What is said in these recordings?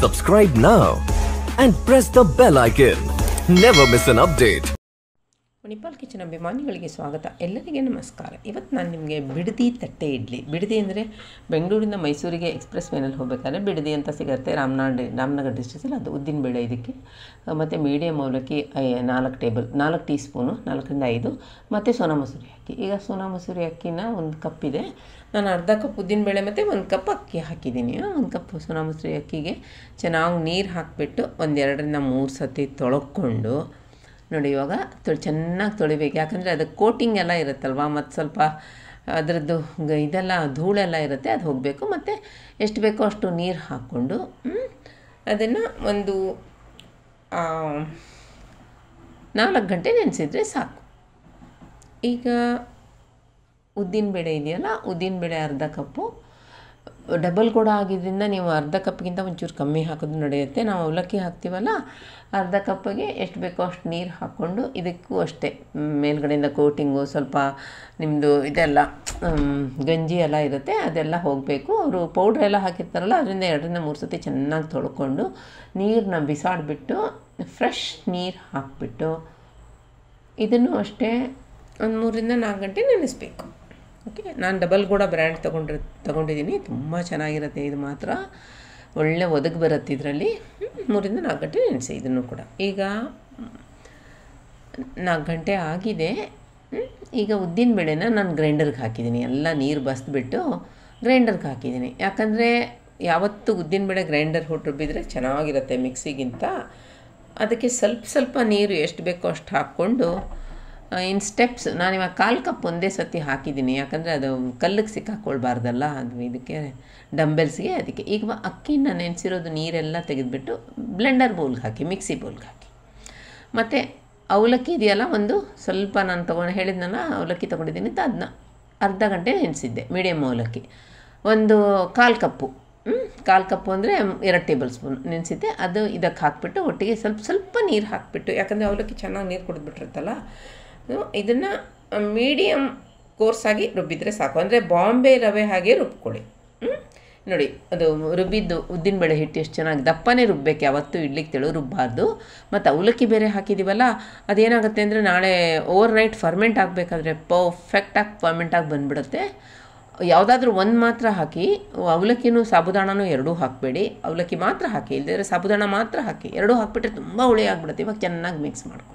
Subscribe now and press the bell icon. Never miss an update. Manipal kitchen ಅಭಿಮಾನಿಗಳಿಗೆ ಸ್ವಾಗತ. ಎಲ್ಲರಿಗೆ ನಮಸ್ಕಾರ. ಇವತ್ತು ನಾನು ನಿಮಗೆ ಬಿಡದಿ ತಟ್ಟೆ ಇಡ್ಲಿ, ಬಿಡದಿ ಅಂದರೆ ಬೆಂಗಳೂರಿಂದ ಮೈಸೂರಿಗೆ ಎಕ್ಸ್ಪ್ರೆಸ್ ವೇನಲ್ಲಿ ಹೋಗಬೇಕಾದ್ರೆ ಬಿಡದಿ ಅಂತ ಸಿಗುತ್ತೆ, ರಾಮನಗರ ಡಿಸ್ಟ್ರಿಕ್ಟಲ್ಲಿ. ಅದು ಉದ್ದಿನಬೇಳೆ ಇದಕ್ಕೆ, ಮತ್ತು ಮೀಡಿಯಮ್ ಅವಲಕ್ಕಿ 4 ಟೀ ಸ್ಪೂನು, 4ರಿಂದ 5, ಮತ್ತು ಸೋನಾ ಮಸೂರಿ ಅಕ್ಕಿ. ಈಗ ಸೋನಾ ಮಸೂರಿ ಅಕ್ಕಿನ 1 ಕಪ್ ಇದೆ, ನಾನು ಅರ್ಧ ಕಪ್ ಉದ್ದಿನಬೇಳೆ ಮತ್ತು 1 ಕಪ್ ಅಕ್ಕಿ ಹಾಕಿದ್ದೀನಿ. 1 ಕಪ್ ಸೋನಾ ಮಸೂರಿ ಅಕ್ಕಿಗೆ ಚೆನ್ನಾಗಿ ನೀರು ಹಾಕಿಬಿಟ್ಟು 2ರಿಂದ 3 ಸತಿ ತೊಳ್ಕೊಂಡು ನೋಡಿ. ಇವಾಗ ಚೆನ್ನಾಗಿ ತೊಳಿಬೇಕು, ಯಾಕಂದರೆ ಅದಕ್ಕೆ ಕೋಟಿಂಗ್ ಎಲ್ಲ ಇರುತ್ತಲ್ವ, ಮತ್ತು ಸ್ವಲ್ಪ ಅದರದ್ದು ಇದೆಲ್ಲ ಧೂಳೆಲ್ಲ ಇರುತ್ತೆ, ಅದು ಹೋಗಬೇಕು. ಮತ್ತು ಎಷ್ಟು ಬೇಕೋ ಅಷ್ಟು ನೀರು ಹಾಕ್ಕೊಂಡು ಅದನ್ನು ಒಂದು 4 ಗಂಟೆ ನೆನೆಸಿದರೆ ಸಾಕು. ಈಗ ಉದ್ದಿನಬೇಳೆ ಇದೆಯಲ್ಲ, ಉದ್ದಿನಬೇಳೆ ಅರ್ಧ ಕಪ್ಪು, ಡಬಲ್ ಕೂಡ ಆಗಿದ್ದರಿಂದ ನೀವು ಅರ್ಧ ಕಪ್ಗಿಂತ ಒಂಚೂರು ಕಮ್ಮಿ ಹಾಕೋದು ನಡೆಯುತ್ತೆ. ನಾವು ಅವಲಕ್ಕಿ ಹಾಕ್ತೀವಲ್ಲ, ಅರ್ಧ ಕಪ್ಪಿಗೆ ಎಷ್ಟು ಬೇಕೋ ಅಷ್ಟು ನೀರು ಹಾಕ್ಕೊಂಡು, ಇದಕ್ಕೂ ಅಷ್ಟೇ ಮೇಲ್ಗಡೆಯಿಂದ ಕೋಟಿಂಗು ಸ್ವಲ್ಪ ನಿಮ್ಮದು ಇದೆಲ್ಲ ಗಂಜಿ ಎಲ್ಲ ಇರುತ್ತೆ, ಅದೆಲ್ಲ ಹೋಗಬೇಕು. ಅವರು ಪೌಡ್ರ್ ಎಲ್ಲ ಹಾಕಿರ್ತಾರಲ್ಲ, ಅದರಿಂದ 2ರಿಂದ 3 ಸತಿ ಚೆನ್ನಾಗಿ ತೊಳ್ಕೊಂಡು ನೀರನ್ನ ಬಿಸಾಡಿಬಿಟ್ಟು ಫ್ರೆಶ್ ನೀರು ಹಾಕಿಬಿಟ್ಟು ಇದನ್ನು ಅಷ್ಟೇ ಒಂದು 3ರಿಂದ 4 ಗಂಟೆ ನೆನೆಸ್ಬೇಕು. ಓಕೆ, ನಾನು ಡಬಲ್ ಕೂಡ ಬ್ರ್ಯಾಂಡ್ ತೊಗೊಂಡಿದ್ದೀನಿ, ತುಂಬ ಚೆನ್ನಾಗಿರುತ್ತೆ. ಇದು ಮಾತ್ರ ಒಳ್ಳೆ ಒದಗಿ ಬರುತ್ತೆ ಇದರಲ್ಲಿ. 3ರಿಂದ 4 ಗಂಟೆ ನೆನೆಸಿ ಇದನ್ನು ಕೂಡ. ಈಗ 4 ಗಂಟೆ ಆಗಿದೆ. ಈಗ ಉದ್ದಿನಬೇಳೆನ ನಾನು ಗ್ರೈಂಡರ್ಗೆ ಹಾಕಿದ್ದೀನಿ, ಎಲ್ಲ ನೀರು ಬಸ್ದುಬಿಟ್ಟು ಗ್ರೈಂಡರ್ಗೆ ಹಾಕಿದ್ದೀನಿ. ಯಾಕಂದರೆ ಯಾವತ್ತೂ ಉದ್ದಿನಬೇಳೆ ಗ್ರೈಂಡರ್ ರುಬ್ಬಿದರೆ ಚೆನ್ನಾಗಿರುತ್ತೆ ಮಿಕ್ಸಿಗಿಂತ. ಅದಕ್ಕೆ ಸ್ವಲ್ಪ ನೀರು ಎಷ್ಟು ಬೇಕೋ ಅಷ್ಟು ಹಾಕ್ಕೊಂಡು ಇನ್ ಸ್ಟೆಪ್ಸ್ ನಾನಿವಾಗ 1/4 ಕಪ್ ಒಂದೇ ಸತಿ ಹಾಕಿದ್ದೀನಿ, ಯಾಕಂದರೆ ಅದು ಕಲ್ಲಿಗೆ ಸಿಕ್ಕಾಕ್ಕೊಳ್ಬಾರ್ದಲ್ಲ, ಅದು ಇದಕ್ಕೆ ಡಂಬೆಲ್ಸ್ಗೆ. ಅದಕ್ಕೆ ಈಗ ಅಕ್ಕಿನ ನೆನೆಸಿರೋದು ನೀರೆಲ್ಲ ತೆಗೆದುಬಿಟ್ಟು ಬ್ಲೆಂಡರ್ ಬೌಲ್ಗೆ ಹಾಕಿ, ಮಿಕ್ಸಿ ಬೌಲ್ಗೆ ಹಾಕಿ. ಮತ್ತು ಅವಲಕ್ಕಿ ಇದೆಯಲ್ಲ, ಒಂದು ಸ್ವಲ್ಪ ನಾನು ಹೇಳಿದ್ನಲ್ಲ ಅವಲಕ್ಕಿ ತೊಗೊಂಡಿದ್ದೀನಿ ಅಂತ, ಅದನ್ನ ಅರ್ಧ ಗಂಟೆ ನೆನೆಸಿದ್ದೆ. ಮೀಡಿಯಮ್ ಅವಲಕ್ಕಿ ಒಂದು 1/4 ಕಪ್ಪು, 1/4 ಕಪ್ಪು ಅಂದರೆ 2 ಟೇಬಲ್ ಸ್ಪೂನ್ ನೆನೆಸಿದ್ದೆ. ಅದು ಇದಕ್ಕೆ ಹಾಕಿಬಿಟ್ಟು ಒಟ್ಟಿಗೆ ಸ್ವಲ್ಪ ನೀರು ಹಾಕಿಬಿಟ್ಟು, ಯಾಕಂದರೆ ಅವಲಕ್ಕಿ ಚೆನ್ನಾಗಿ ನೀರು ಕುಡಿದ್ಬಿಟ್ಟಿರುತ್ತಲ್ಲ, ಇದನ್ನು ಮೀಡಿಯಮ್ ಕೋರ್ಸಾಗಿ ರುಬ್ಬಿದರೆ ಸಾಕು. ಅಂದರೆ ಬಾಂಬೆ ರವೆ ಹಾಗೆ ರುಬ್ಕೊಳ್ಳಿ. ನೋಡಿ, ಅದು ರುಬ್ಬಿದ್ದು ಉದ್ದಿನಬೇಳೆ ಹಿಟ್ಟು ಎಷ್ಟು ಚೆನ್ನಾಗಿ ದಪ್ಪನೇ ರುಬ್ಬೇಕು, ಯಾವತ್ತೂ ಇಡ್ಲಿಕ್ಕೆ ತೆಳು ರುಬ್ಬಾರ್ದು. ಮತ್ತು ಅವಲಕ್ಕಿ ಬೇರೆ ಹಾಕಿದ್ದೀವಲ್ಲ, ಅದೇನಾಗುತ್ತೆ ಅಂದರೆ ನಾಳೆ ಓವರ್ ನೈಟ್ ಫರ್ಮೆಂಟ್ ಆಗಬೇಕಾದ್ರೆ ಪರ್ಫೆಕ್ಟಾಗಿ ಫರ್ಮೆಂಟಾಗಿ ಬಂದುಬಿಡುತ್ತೆ. ಯಾವುದಾದ್ರೂ ಒಂದು ಮಾತ್ರ ಹಾಕಿ, ಅವಲಕ್ಕಿನೂ ಸಾಬುದಾಣನೂ ಎರಡೂ ಹಾಕಬೇಡಿ, ಅವಲಕ್ಕಿ ಮಾತ್ರ ಹಾಕಿ, ಇಲ್ಲದೇ ಸಾಬುದಾಣ ಮಾತ್ರ ಹಾಕಿ, ಎರಡೂ ಹಾಕಿಬಿಟ್ರೆ ತುಂಬ ಹುಳಿ ಆಗಿಬಿಡುತ್ತೆ. ಇವಾಗ ಚೆನ್ನಾಗಿ ಮಿಕ್ಸ್ ಮಾಡ್ಕೊಳ್ಳಿ.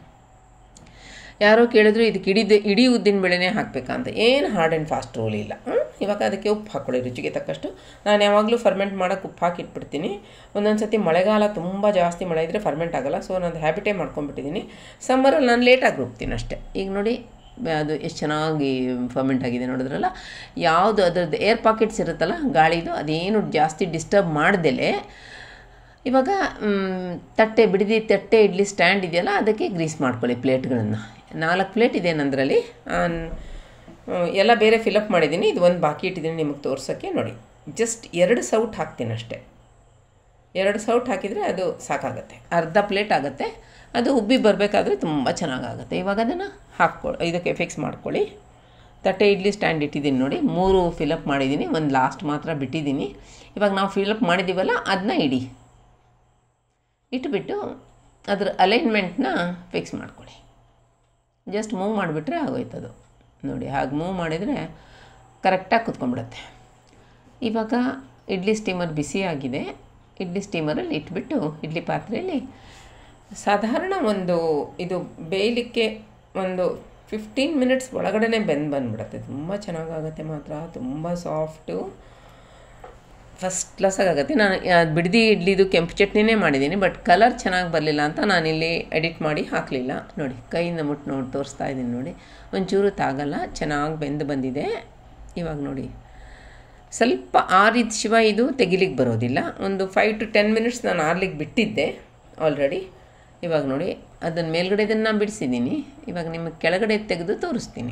ಯಾರೋ ಕೇಳಿದ್ರು ಇದಕ್ಕೆ ಇಡೀ ಉದ್ದಿನಬೇಳೆನೇ ಹಾಕಬೇಕಂತ, ಏನು ಹಾರ್ಡ್ ಆ್ಯಂಡ್ ಫಾಸ್ಟ್ ರೂಲ್ ಇಲ್ಲ. ಇವಾಗ ಅದಕ್ಕೆ ಉಪ್ಪು ಹಾಕ್ಕೊಳ್ಳಿ ರುಚಿಗೆ ತಕ್ಕಷ್ಟು. ನಾನು ಯಾವಾಗಲೂ ಫರ್ಮೆಂಟ್ ಮಾಡೋಕ್ಕೆ ಉಪ್ಪು ಹಾಕಿಟ್ಬಿಡ್ತೀನಿ. ಒಂದೊಂದು ಸತಿ ಮಳೆಗಾಲ ತುಂಬ ಜಾಸ್ತಿ ಮಳೆ ಇದ್ದರೆ ಫರ್ಮೆಂಟ್ ಆಗೋಲ್ಲ, ಸೊ ನಾನು ಹ್ಯಾಬಿಟೇ ಮಾಡ್ಕೊಂಡ್ಬಿಟ್ಟಿದ್ದೀನಿ. ಸಮ್ಮರಲ್ಲಿ ನಾನು ಲೇಟಾಗಿ ರುಬ್ತೀನಿ ಅಷ್ಟೇ. ಈಗ ನೋಡಿ ಅದು ಎಷ್ಟು ಚೆನ್ನಾಗಿ ಫರ್ಮೆಂಟ್ ಆಗಿದೆ ನೋಡಿದ್ರಲ್ಲ. ಯಾವುದು ಅದರದ್ದು ಏರ್ ಪಾಕೆಟ್ಸ್ ಇರುತ್ತಲ್ಲ ಗಾಳಿದು, ಅದೇನು ಜಾಸ್ತಿ ಡಿಸ್ಟರ್ಬ್ ಮಾಡ್ದಲೇ ಇವಾಗ ಬಿಡದಿ ತಟ್ಟೆ ಇಡ್ಲಿ ಸ್ಟ್ಯಾಂಡ್ ಇದೆಯಲ್ಲ, ಅದಕ್ಕೆ ಗ್ರೀಸ್ ಮಾಡ್ಕೊಳ್ಳಿ ಪ್ಲೇಟ್ಗಳನ್ನು. 4 ಪ್ಲೇಟ್ ಇದೆ ನಂದರಲ್ಲಿ, ಎಲ್ಲ ಬೇರೆ ಫಿಲಪ್ ಮಾಡಿದ್ದೀನಿ. ಇದು ಒಂದು ಬಾಕಿ ಇಟ್ಟಿದ್ದೀನಿ ನಿಮಗೆ ತೋರ್ಸೋಕ್ಕೆ. ನೋಡಿ, ಜಸ್ಟ್ 2 ಸೌಟ್ ಹಾಕ್ತೀನಿ ಅಷ್ಟೇ. 2 ಸೌಟ್ ಹಾಕಿದರೆ ಅದು ಸಾಕಾಗುತ್ತೆ, ಅರ್ಧ ಪ್ಲೇಟ್ ಆಗುತ್ತೆ. ಅದು ಉಬ್ಬಿ ಬರಬೇಕಾದ್ರೆ ತುಂಬ ಚೆನ್ನಾಗಾಗುತ್ತೆ. ಇವಾಗ ಅದನ್ನು ಇದಕ್ಕೆ ಫಿಕ್ಸ್ ಮಾಡ್ಕೊಳ್ಳಿ. ತಟ್ಟೆ ಇಡ್ಲಿ ಸ್ಟ್ಯಾಂಡ್ ಇಟ್ಟಿದ್ದೀನಿ ನೋಡಿ, 3 ಫಿಲಪ್ ಮಾಡಿದ್ದೀನಿ, ಒಂದು ಲಾಸ್ಟ್ ಮಾತ್ರ ಬಿಟ್ಟಿದ್ದೀನಿ. ಇವಾಗ ನಾವು ಫಿಲಪ್ ಮಾಡಿದ್ದೀವಲ್ಲ, ಅದನ್ನ ಇಟ್ಬಿಟ್ಟು ಅದ್ರ ಅಲೈನ್ಮೆಂಟ್ನ ಫಿಕ್ಸ್ ಮಾಡ್ಕೊಳ್ಳಿ. ಜಸ್ಟ್ ಮೂವ್ ಮಾಡಿಬಿಟ್ರೆ ಆಗೋಯ್ತದು. ನೋಡಿ, ಹಾಗೆ ಮೂವ್ ಮಾಡಿದರೆ ಕರೆಕ್ಟಾಗಿ ಕುತ್ಕೊಂಡ್ಬಿಡುತ್ತೆ. ಇವಾಗ ಇಡ್ಲಿ ಸ್ಟೀಮರ್ ಬಿಸಿಯಾಗಿದೆ. ಇಡ್ಲಿ ಸ್ಟೀಮರಲ್ಲಿ ಇಟ್ಬಿಟ್ಟು ಇಡ್ಲಿ ಪಾತ್ರೆಯಲ್ಲಿ ಸಾಧಾರಣ ಇದು ಬೇಯಲಿಕ್ಕೆ ಒಂದು 15 ಮಿನಿಟ್ಸ್ ಒಳಗಡೆ ಬಂದುಬಿಡುತ್ತೆ. ತುಂಬ ಚೆನ್ನಾಗಾಗುತ್ತೆ ಮಾತ್ರ, ತುಂಬ ಸಾಫ್ಟು, ಫಸ್ಟ್ ಕ್ಲಾಸಾಗುತ್ತೆ. ನಾನು ಬಿಡದಿ ಇಡ್ಲಿದು ಕೆಂಪು ಚಟ್ನಿನೇ ಮಾಡಿದ್ದೀನಿ, ಬಟ್ ಕಲರ್ ಚೆನ್ನಾಗಿ ಬರಲಿಲ್ಲ ಅಂತ ನಾನಿಲ್ಲಿ ಎಡಿಟ್ ಮಾಡಿ ಹಾಕಲಿಲ್ಲ. ನೋಡಿ, ಕೈಯಿಂದ ನೋಡಿ ತೋರಿಸ್ತಾ ಇದ್ದೀನಿ ನೋಡಿ, ಒಂಚೂರು ತಾಗಲ್ಲ, ಚೆನ್ನಾಗಿ ಬೆಂದು ಬಂದಿದೆ. ಇವಾಗ ನೋಡಿ, ಸ್ವಲ್ಪ ಆರಿದ ಶಿವ ಇದು ತೆಗಿಲಿಕ್ಕೆ ಬರೋದಿಲ್ಲ. ಒಂದು 5 to 10 ಮಿನಿಟ್ಸ್ ನಾನು ಆರ್ಲಿಕ್ಕೆ ಬಿಟ್ಟಿದ್ದೆ ಆಲ್ರೆಡಿ. ಇವಾಗ ನೋಡಿ, ಅದನ್ನು ಮೇಲ್ಗಡೆದನ್ನು ಬಿಡಿಸಿದ್ದೀನಿ. ಇವಾಗ ನಿಮಗೆ ಕೆಳಗಡೆ ತೆಗೆದು ತೋರಿಸ್ತೀನಿ.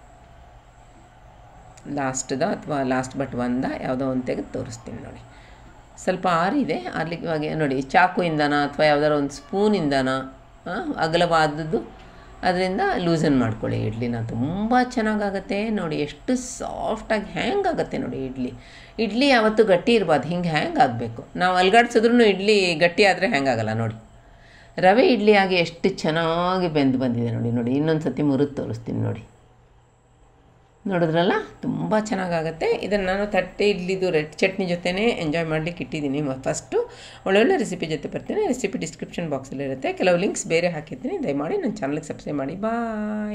ಲಾಸ್ಟ್ದ ಅಥವಾ ಲಾಸ್ಟ್ ಬಟ್ ಯಾವುದೋ ಒಂದು ತೆಗೆದು ತೋರಿಸ್ತೀನಿ ನೋಡಿ. ಸ್ವಲ್ಪ ಆರಿದೆ, ಆರ್ಲಿಕ್ಕೆ ಇವಾಗ ನೋಡಿ ಚಾಕುಯಿಂದನ ಅಥವಾ ಯಾವುದಾದ್ರು ಒಂದು ಸ್ಪೂನಿಂದನ ಅಗಲವಾದದ್ದು ಅದರಿಂದ ಲೂಸನ್ ಮಾಡ್ಕೊಳ್ಳಿ ಇಡ್ಲಿನ. ತುಂಬ ಚೆನ್ನಾಗಾಗತ್ತೆ ನೋಡಿ, ಎಷ್ಟು ಸಾಫ್ಟಾಗಿ ಹ್ಯಾಂಗಾಗುತ್ತೆ ನೋಡಿ ಇಡ್ಲಿ ಯಾವತ್ತೂ ಗಟ್ಟಿ ಇರಬಾರ್ದು, ಹಿಂಗೆ ಹ್ಯಾಂಗ್ ಆಗಬೇಕು. ನಾವು ಅಲ್ಗಾಡ್ಸಿದ್ರೂ ಇಡ್ಲಿ ಗಟ್ಟಿ ಆದರೆ ಹ್ಯಾಂಗಾಗಲ್ಲ ನೋಡಿ. ರವೆ ಇಡ್ಲಿ ಆಗಿ ಎಷ್ಟು ಚೆನ್ನಾಗಿ ಬೆಂದು ಬಂದಿದೆ ನೋಡಿ. ಇನ್ನೊಂದು ಸತಿ ಮುರಿದು ತೋರಿಸ್ತೀನಿ ನೋಡಿ. ನೋಡಿದ್ರಲ್ಲ, ತುಂಬ ಚೆನ್ನಾಗಾಗತ್ತೆ. ಇದನ್ನು ನಾನು ತಟ್ಟೆ ಇಡ್ಲಿದು ರೆಡ್ ಚಟ್ನಿ ಜೊತೆನೇ ಎಂಜಾಯ್ ಮಾಡಲಿಕ್ಕೆ ಇಟ್ಟಿದ್ದೀನಿ. ಫಸ್ಟು ಒಳ್ಳೊಳ್ಳೆ ರೆಸಿಪಿ ಜೊತೆ ಬರ್ತೀನಿ. ರೆಸಿಪಿ ಡಿಸ್ಕ್ರಿಪ್ಷನ್ ಬಾಕ್ಸಲ್ಲಿರುತ್ತೆ. ಕೆಲವು ಲಿಂಕ್ಸ್ ಬೇರೆ ಹಾಕಿದ್ದೀನಿ, ದಯಮಾಡಿ ನನ್ನ ಚಾನಲ್ಗೆ ಸಬ್ಸ್ಕ್ರೈಬ್ ಮಾಡಿ. ಬಾಯ್.